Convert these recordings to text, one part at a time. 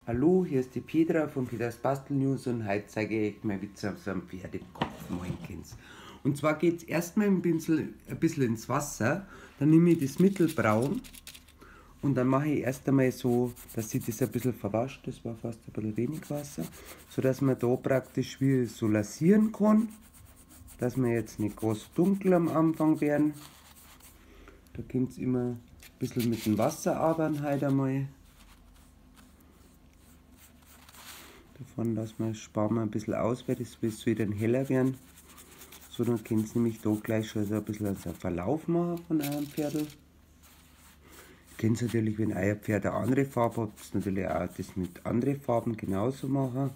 Hallo, hier ist die Petra von Petras Bastel News und heute zeige ich euch mal, wie ihr so einen Pferdekopf machen könnt. Und zwar geht es erstmal ein bisschen ins Wasser, dann nehme ich das Mittelbraun und dann mache ich erst einmal so, dass sich das ein bisschen verwascht, das war fast ein bisschen wenig Wasser, so dass man da praktisch wie so lasieren kann, dass wir jetzt nicht ganz dunkel am Anfang werden. Da könnt ihr immer ein bisschen mit dem Wasser arbeiten heute einmal. Davon sparen wir ein bisschen aus, weil das soll dann heller werden. So, dann könnt ihr nämlich da gleich schon so ein bisschen einen Verlauf machen von eurem Pferdl. Ihr könnt natürlich, wenn euer Pferd eine andere Farbe habt, natürlich auch das mit anderen Farben genauso machen.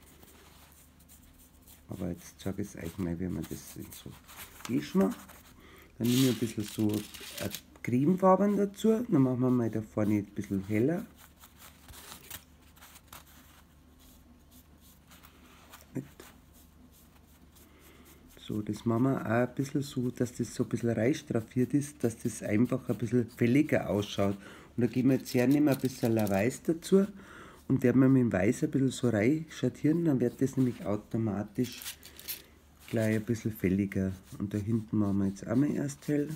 Aber jetzt zeige ich euch mal, wie man das in so Gisch macht. Dann nehme ich ein bisschen so Cremefarben dazu. Dann machen wir mal da vorne ein bisschen heller. So, das machen wir auch ein bisschen so, dass das so ein bisschen reinstraffiert ist, dass das einfach ein bisschen fälliger ausschaut. Und da geben wir jetzt her, nehmen wir ein bisschen Weiß dazu und werden wir mit dem Weiß ein bisschen so rein schattieren, dann wird das nämlich automatisch gleich ein bisschen fälliger. Und da hinten machen wir jetzt auch mal erst hell.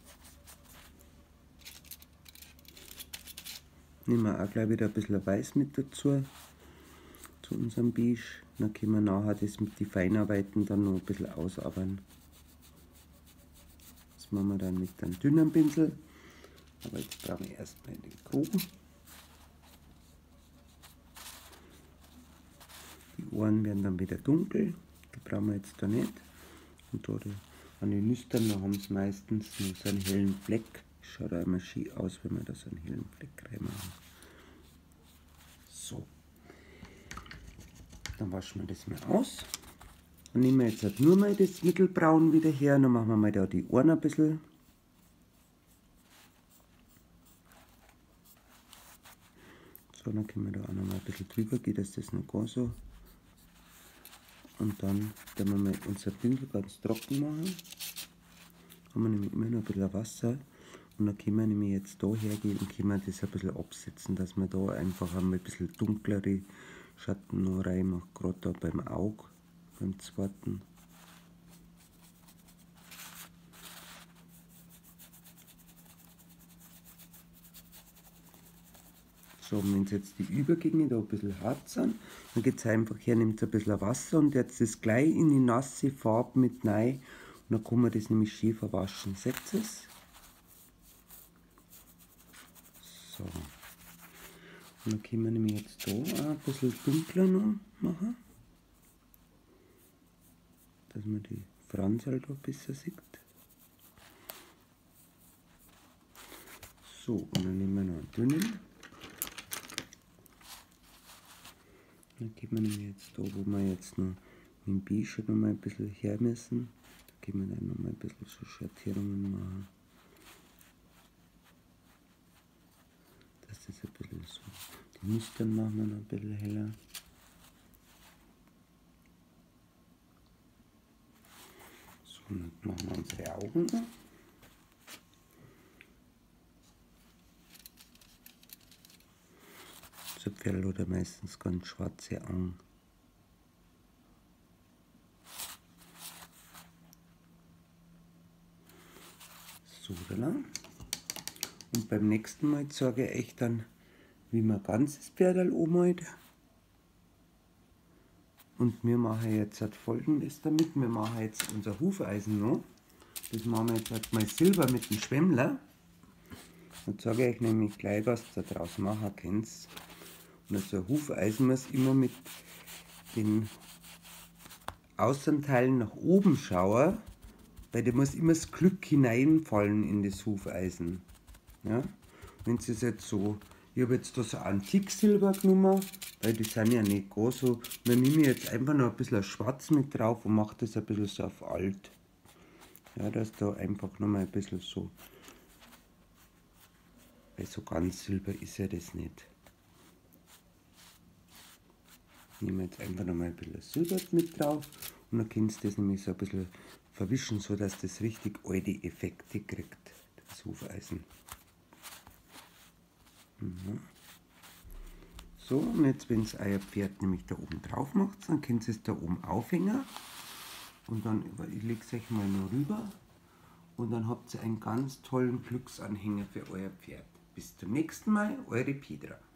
Nehmen wir auch gleich wieder ein bisschen Weiß mit dazu, zu unserem Beige. Dann können wir nachher das mit den Feinarbeiten dann noch ein bisschen ausarbeiten. Das machen wir dann mit einem dünnen Pinsel. Aber jetzt brauchen wir erstmal den groben. Die Ohren werden dann wieder dunkel. Die brauchen wir jetzt da nicht. Und da an den Nüstern, da haben sie meistens nur so einen hellen Fleck. Schaut auch immer schön aus, wenn wir da so einen hellen Fleck reinmachen. So. Dann waschen wir das mal aus. Dann nehmen wir jetzt halt nur mal das Mittelbraun wieder her. Dann machen wir mal da die Ohren ein bisschen. So, dann können wir da auch noch mal ein bisschen drüber gehen, dass das nicht gar so. Und dann werden wir mal unser Pinsel ganz trocken machen. Haben wir nämlich immer noch ein bisschen Wasser. Und dann können wir nämlich jetzt da hergehen und können wir das ein bisschen absetzen, dass man da einfach einmal ein bisschen dunklere Schatten noch reinmacht, gerade da beim Auge, beim zweiten. So, wenn jetzt die Übergänge da ein bisschen hart sind, dann geht es einfach her, nimmt ein bisschen Wasser und jetzt das gleich in die nasse Farbe mit rein. Und dann kann man das nämlich schön verwaschen. Seht ihr es? So. Und dann können wir nämlich jetzt da auch ein bisschen dunkler noch machen, dass man die Franzl da besser sieht. So, und dann nehmen wir noch einen dünnen. Dann gehen wir nämlich jetzt da, wo wir jetzt noch mit dem Beige noch mal ein bisschen her müssen, da gehen wir dann noch mal ein bisschen so Schattierungen machen. Dass das ein bisschen so, die Nüstern machen wir noch ein bisschen heller. So, und dann machen wir unsere Augen noch. So Pferd oder meistens ganz schwarze Augen. So, da. Und beim nächsten Mal zeige ich euch dann, wie man ganzes Pferdl anmalt. Und wir machen jetzt halt Folgendes damit. Wir machen jetzt unser Hufeisen noch. Das machen wir jetzt halt mal silber mit dem Schwemmler. Und zeige ich euch nämlich gleich, was ihr daraus machen könnt. Und so ein Hufeisen muss immer mit den Außenteilen nach oben schauen, weil da muss immer das Glück hineinfallen in das Hufeisen. Ja? Wenn es jetzt so, ich habe jetzt da so Antiksilber genommen, weil die sind ja nicht gar so, dann nehme ich jetzt einfach noch ein bisschen Schwarz mit drauf und mache das ein bisschen so auf alt. Ja, dass da einfach noch mal ein bisschen so, weil so ganz Silber ist ja das nicht. Ich nehme jetzt einfach noch mal ein bisschen Silber mit drauf und dann könnt ihr das nämlich so ein bisschen verwischen, so dass das richtig alte Effekte kriegt, das Hufeisen. So, und jetzt, wenn es euer Pferd nämlich da oben drauf macht, dann könnt ihr es da oben aufhängen. Und dann, ich lege es euch mal nur rüber. Und dann habt ihr einen ganz tollen Glücksanhänger für euer Pferd. Bis zum nächsten Mal, eure Petra.